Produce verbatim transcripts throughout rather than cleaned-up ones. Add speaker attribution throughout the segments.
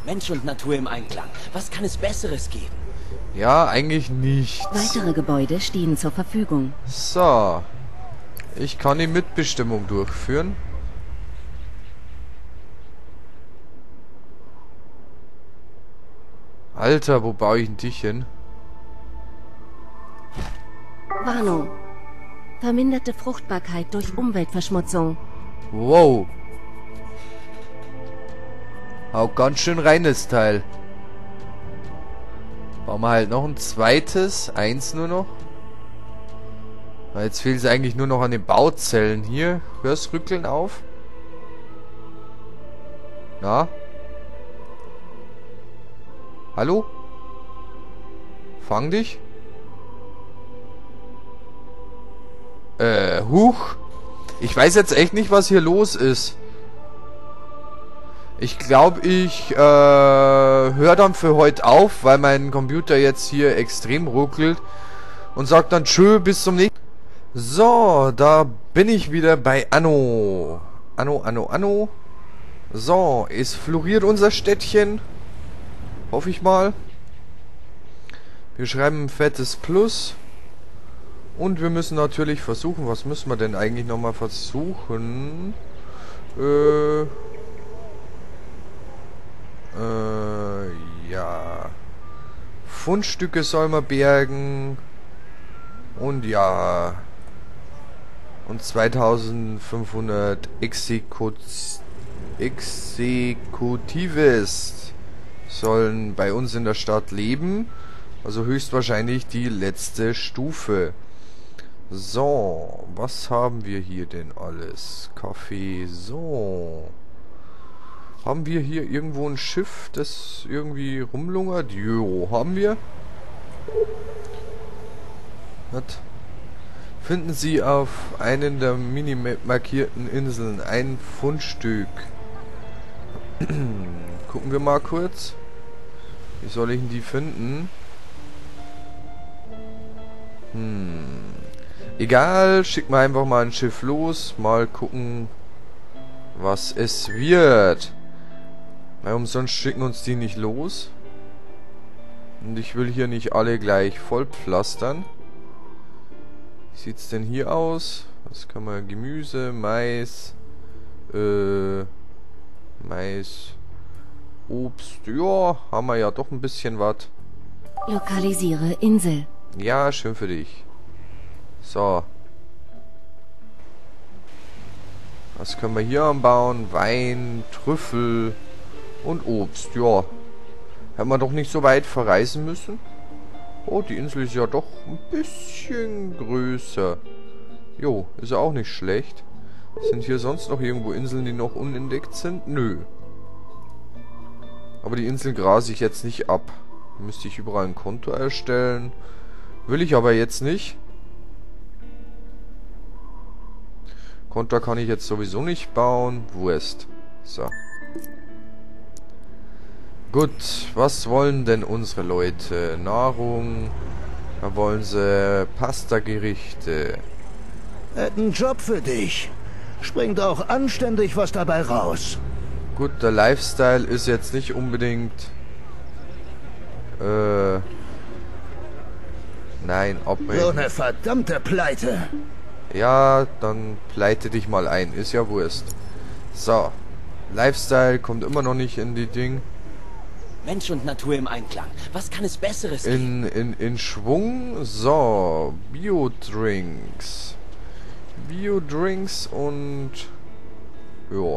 Speaker 1: Mensch und Natur im Einklang. Was kann es Besseres geben?
Speaker 2: Ja, eigentlich nichts.
Speaker 3: Weitere Gebäude stehen zur Verfügung.
Speaker 2: So. Ich kann die Mitbestimmung durchführen. Alter, wo baue ich denn dich hin?
Speaker 3: Warnung. Verminderte Fruchtbarkeit durch Umweltverschmutzung.
Speaker 2: Wow. Auch ganz schön reines Teil. Bauen wir halt noch ein zweites. Eins nur noch. Jetzt fehlt es eigentlich nur noch an den Bauzellen hier. Hörst rückeln auf? Na? Hallo? Fang dich? Äh, huch. Ich weiß jetzt echt nicht, was hier los ist. Ich glaube, ich äh, höre dann für heute auf, weil mein Computer jetzt hier extrem ruckelt. Und sagt dann tschö, bis zum nächsten. So, da bin ich wieder bei Anno. Anno, Anno, Anno. So, es floriert unser Städtchen. Hoffe ich mal. Wir schreiben ein fettes Plus. Und wir müssen natürlich versuchen, was müssen wir denn eigentlich nochmal versuchen? Äh, äh, ja. Fundstücke soll man bergen. Und ja. Und zweitausendfünfhundert Exekut Exekutives sollen bei uns in der Stadt leben. Also höchstwahrscheinlich die letzte Stufe. So, was haben wir hier denn alles? Kaffee, so. Haben wir hier irgendwo ein Schiff, das irgendwie rumlungert? Jo, haben wir. Was? Finden Sie auf einen der minimap markierten Inseln ein Fundstück. Gucken wir mal kurz. Wie soll ich denn die finden? Hm. Egal, schick mal einfach mal ein Schiff los. Mal gucken, was es wird. Weil umsonst schicken uns die nicht los. Und ich will hier nicht alle gleich voll pflastern. Wie sieht's denn hier aus? Was kann man? Gemüse, Mais, äh, Mais, Obst. Ja, haben wir ja doch ein bisschen was.
Speaker 3: Lokalisiere Insel.
Speaker 2: Ja, schön für dich. So. Was können wir hier anbauen? Wein, Trüffel und Obst. Ja. Hätten wir doch nicht so weit verreisen müssen. Oh, die Insel ist ja doch ein bisschen größer. Jo, ist ja auch nicht schlecht. Sind hier sonst noch irgendwo Inseln, die noch unentdeckt sind? Nö. Aber die Insel grase ich jetzt nicht ab. Müsste ich überall ein Konto erstellen. Will ich aber jetzt nicht. Konto kann ich jetzt sowieso nicht bauen. Wurst. So. Gut, was wollen denn unsere Leute? Nahrung. Da wollen sie Pasta-Gerichte.
Speaker 4: Hätten einen Job für dich. Springt auch anständig was dabei raus.
Speaker 2: Gut, der Lifestyle ist jetzt nicht unbedingt... Äh... Nein, abbrechen.
Speaker 4: So eine verdammte Pleite.
Speaker 2: Ja, dann pleite dich mal ein. Ist ja Wurst. So. Lifestyle kommt immer noch nicht in die Ding.
Speaker 1: Mensch und Natur im Einklang. Was kann es Besseres geben?
Speaker 2: In, in, in Schwung. So. Biodrinks. Biodrinks und... Jo.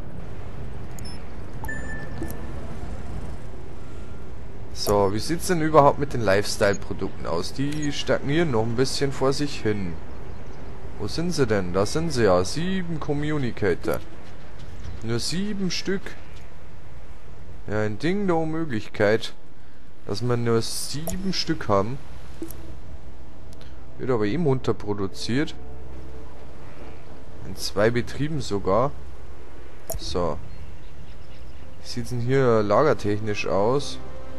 Speaker 2: So, wie sieht's denn überhaupt mit den Lifestyle-Produkten aus? Die stagnieren noch ein bisschen vor sich hin. Wo sind sie denn? Da sind sie ja. Sieben Communicator. Nur sieben Stück. Ja, ein Ding der Unmöglichkeit, dass wir nur sieben Stück haben. Wird aber eben unterproduziert. In zwei Betrieben sogar. So. Wie sieht's denn hier lagertechnisch aus?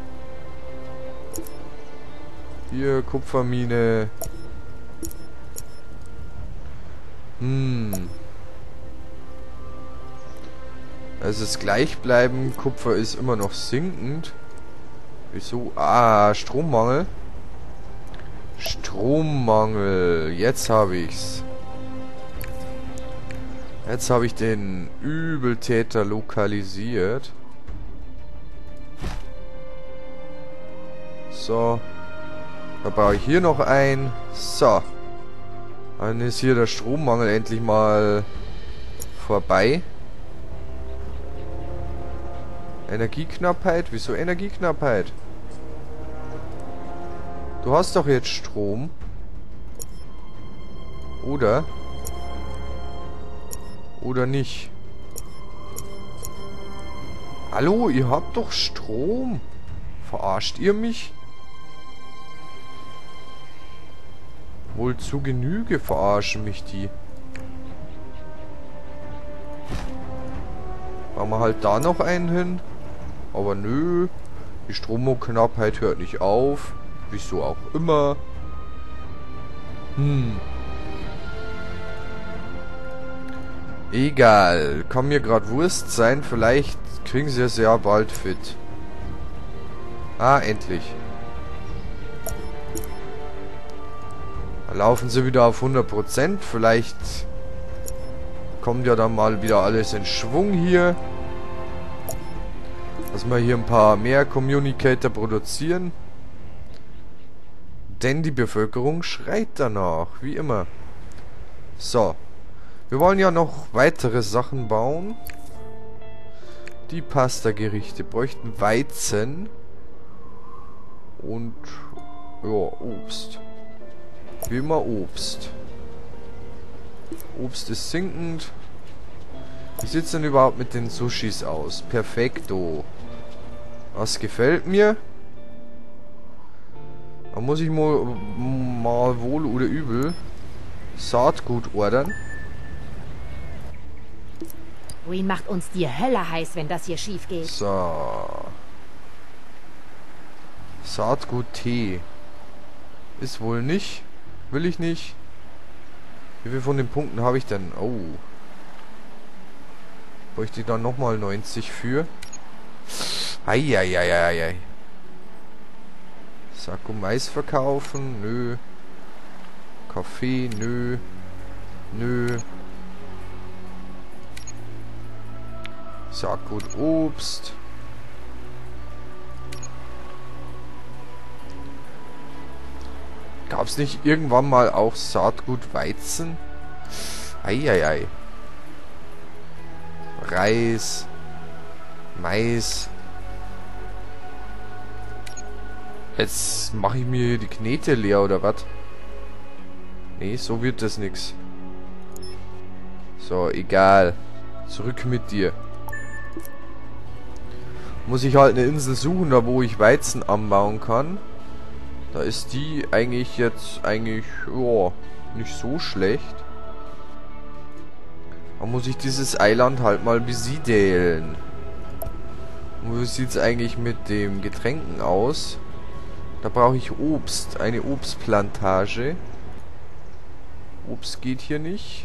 Speaker 2: Hier, Kupfermine. Hm. Es ist gleich bleiben. Kupfer ist immer noch sinkend. Wieso? Ah, Strommangel. Strommangel. Jetzt habe ich's. Jetzt habe ich den Übeltäter lokalisiert. So. Da baue ich hier noch ein. So. Dann ist hier der Strommangel endlich mal vorbei. Energieknappheit? Wieso Energieknappheit? Du hast doch jetzt Strom. Oder? Oder nicht? Hallo, ihr habt doch Strom. Verarscht ihr mich? Wohl zu Genüge verarschen mich die. Machen wir halt da noch einen hin. Aber nö. Die Stromknappheit hört nicht auf. Wieso auch immer. Hm. Egal. Kann mir gerade Wurst sein. Vielleicht kriegen sie es ja bald fit. Ah, endlich. Da laufen sie wieder auf hundert Prozent. Vielleicht kommt ja dann mal wieder alles in Schwung hier. Dass wir hier ein paar mehr Communicator produzieren. Denn die Bevölkerung schreit danach. Wie immer. So. Wir wollen ja noch weitere Sachen bauen. Die Pasta-Gerichte bräuchten Weizen. Und ja, Obst. Wie immer Obst. Obst ist sinkend. Wie sieht es denn überhaupt mit den Sushis aus? Perfekto. Was gefällt mir? Da muss ich mal, mal wohl oder übel Saatgut ordern.
Speaker 5: Green macht uns die Hölle heiß, wenn das hier schief geht.
Speaker 2: So. Saatgut Tee. Ist wohl nicht. Will ich nicht. Wie viel von den Punkten habe ich denn? Oh. Bräuchte ich dann nochmal neunzig für. Eieieiei. Sakko Mais verkaufen? Nö. Kaffee? Nö. Nö. Saatgut Obst. Gab es nicht irgendwann mal auch Saatgut Weizen? Eieiei. Reis. Mais. Jetzt mache ich mir die Knete leer oder was? Nee, so wird das nix. So, egal. Zurück mit dir. Muss ich halt eine Insel suchen, da wo ich Weizen anbauen kann. Da ist die eigentlich jetzt eigentlich, ja, nicht so schlecht. Da muss ich dieses Eiland halt mal besiedeln. Und wie sieht es eigentlich mit dem Getränken aus? Da brauche ich Obst, eine Obstplantage. Obst geht hier nicht.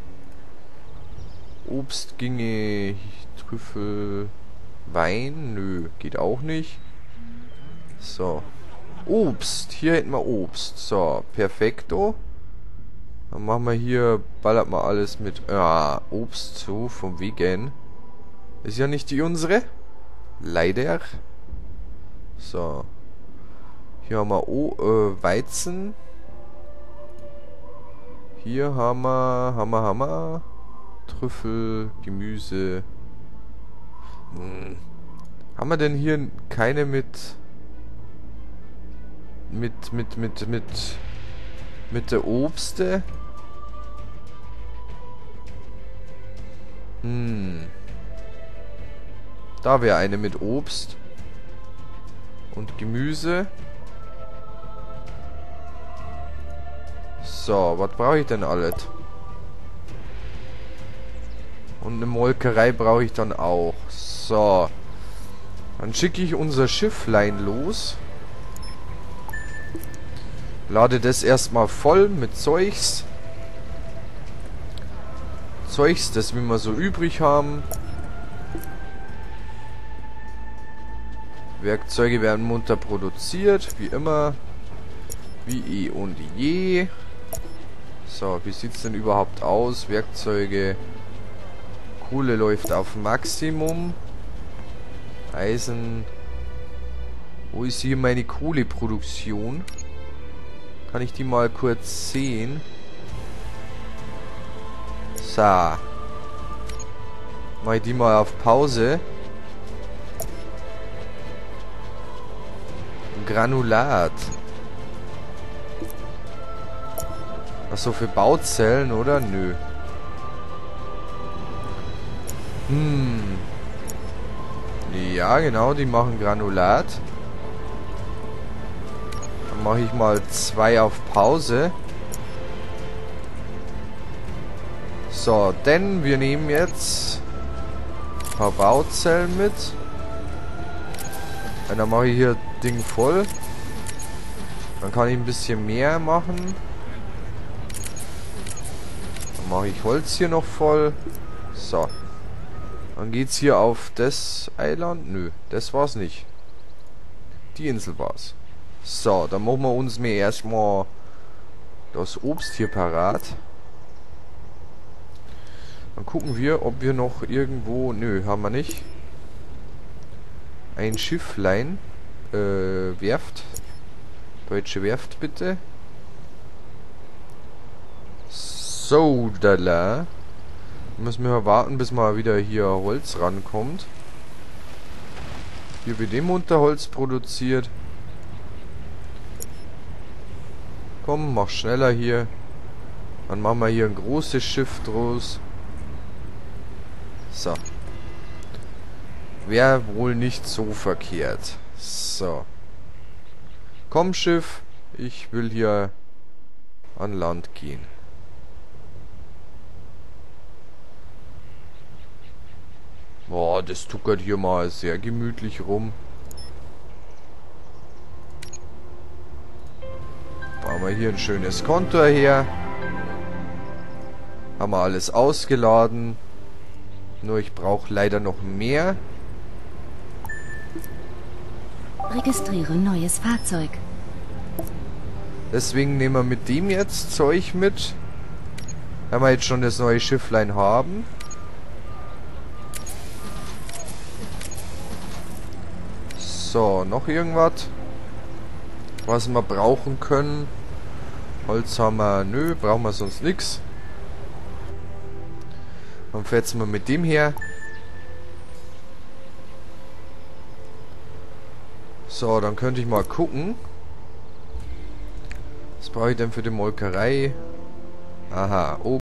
Speaker 2: Obst ginge Trüffel, Wein, nö, geht auch nicht. So. Obst, hier hätten wir Obst. So, perfekto. Dann machen wir hier, ballert mal alles mit ah, Obst zu, vom Vegan. Ist ja nicht die unsere. Leider. So. Hier haben wir o äh, Weizen. Hier haben wir, haben wir, haben wir Trüffel, Gemüse. Hm. Haben wir denn hier keine mit mit mit mit mit mit der Obste? Hm. Da wäre eine mit Obst und Gemüse. So, was brauche ich denn alles? Und eine Molkerei brauche ich dann auch. So. Dann schicke ich unser Schifflein los. Lade das erstmal voll mit Zeugs. Zeugs, das wir mal so übrig haben. Werkzeuge werden munter produziert, wie immer. Wie eh und je. So, wie sieht's denn überhaupt aus? Werkzeuge. Kohle läuft auf Maximum. Eisen. Wo ist hier meine Kohleproduktion? Kann ich die mal kurz sehen? So. Mach ich die mal auf Pause. Granulat. Achso, für Bauzellen, oder? Nö. Hm. Ja, genau, die machen Granulat. Dann mache ich mal zwei auf Pause. So, denn wir nehmen jetzt ein paar Bauzellen mit. Und dann mache ich hier Ding voll. Dann kann ich ein bisschen mehr machen. Dann mache ich Holz hier noch voll. So. Dann geht's hier auf das Eiland. Nö, das war's nicht. Die Insel war's. So, dann machen wir uns mir erstmal das Obst hier parat. Dann gucken wir, ob wir noch irgendwo... Nö, haben wir nicht. Ein Schifflein. Äh, Werft. Deutsche Werft, bitte. So, da. Müssen wir mal warten, bis mal wieder hier Holz rankommt. Hier wird dem unter Holz produziert. Komm, mach schneller hier. Dann machen wir hier ein großes Schiff draus. So. Wäre wohl nicht so verkehrt. So. Komm, Schiff. Ich will hier an Land gehen. Boah, das tuckert hier mal sehr gemütlich rum. Machen wir hier ein schönes Kontor her. Haben wir alles ausgeladen. Nur ich brauche leider noch mehr.
Speaker 3: Registriere neues Fahrzeug.
Speaker 2: Deswegen nehmen wir mit dem jetzt Zeug mit. Wenn wir jetzt schon das neue Schifflein haben. So, noch irgendwas, was wir brauchen können. Holz haben wir, nö, brauchen wir sonst nichts. Dann fetzen wir mit dem her. So, dann könnte ich mal gucken. Was brauche ich denn für die Molkerei? Aha, oben.